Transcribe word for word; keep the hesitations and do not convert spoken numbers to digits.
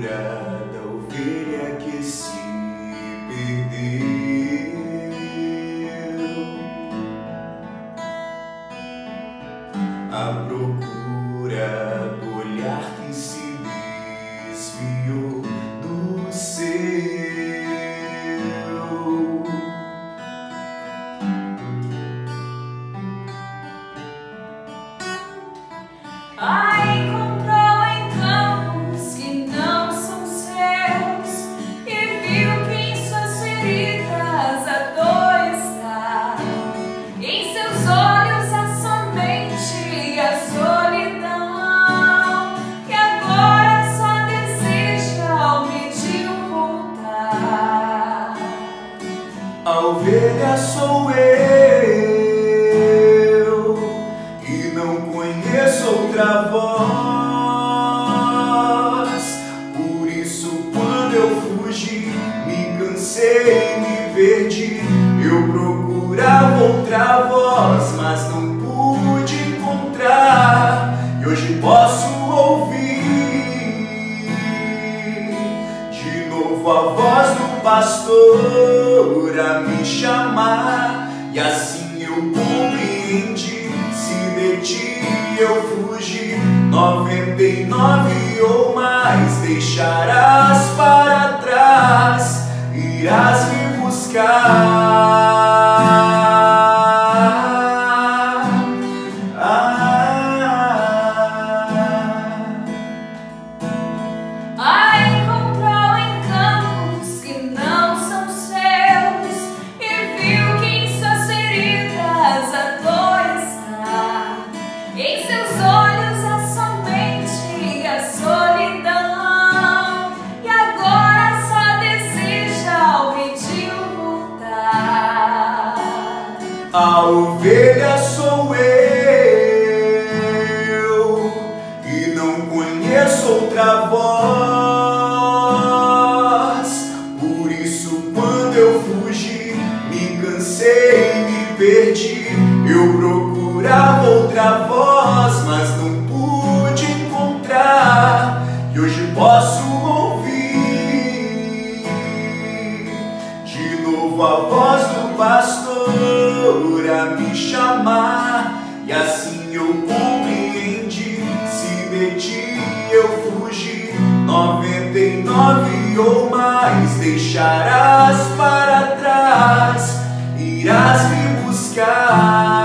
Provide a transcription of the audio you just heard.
da ovelha que se perdeu, à procura do olhar que se desviou do seu. A encontrou em campos que não são seus e viu que em suas feridas a dor está. Em seus olhos há somente a solidão, e agora só deseja ao meio voltar. A ovelha sou eu, conheço outra voz. Por isso quando eu fugi, me cansei, me perdi. Eu procurava outra voz, mas não pude encontrar. E hoje posso ouvir de novo a voz do pastor a me chamar. E assim eu compreendi, se de ti eu fugi, noventa e nove ou mais deixarás para trás, irás me buscar. A encontrou em campos que não são seus e viu que em suas feridas a dor está. Em seus olhos há somente a solidão, e agora só deseja ao redil voltar. A ovelha sou eu, e não conheço outra voz. Por isso quando eu fugi, me cansei, me perdi. Eu procurava outra voz, mas não pude encontrar. E hoje posso ouvir de novo a voz do pastor a me chamar. E assim eu compreendi, se de ti eu fugi, noventa e nove ou mais deixarás para trás, irás me buscar.